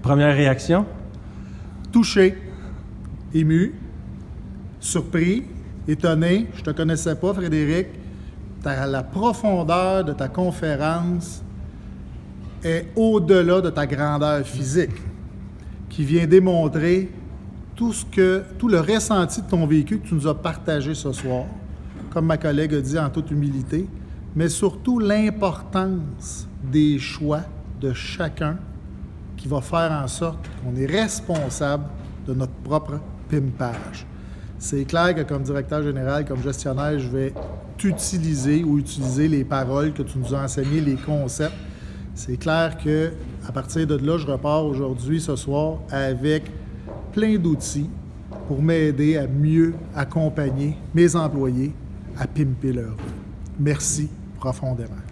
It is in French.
Première réaction? Touché, ému, surpris, étonné. Je ne te connaissais pas, Frédéric. La profondeur de ta conférence est au-delà de ta grandeur physique, qui vient démontrer tout le ressenti de ton vécu que tu nous as partagé ce soir, comme ma collègue a dit en toute humilité, mais surtout l'importance des choix de chacun qui va faire en sorte qu'on est responsable de notre propre pimpage. C'est clair que comme directeur général, comme gestionnaire, je vais utiliser les paroles que tu nous as enseignées, les concepts. C'est clair qu'à partir de là, je repars aujourd'hui, ce soir, avec plein d'outils pour m'aider à mieux accompagner mes employés à pimper leur vie. Merci profondément.